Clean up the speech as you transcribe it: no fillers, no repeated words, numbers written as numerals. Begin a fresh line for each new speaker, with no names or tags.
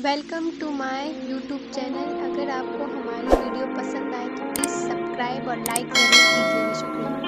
Welcome to my YouTube channel. अगर आपको हमारी वीडियो पसंद आए तो प्लीज़ सब्सक्राइब और लाइक ज़रूर कीजिएगा। शुक्रिया।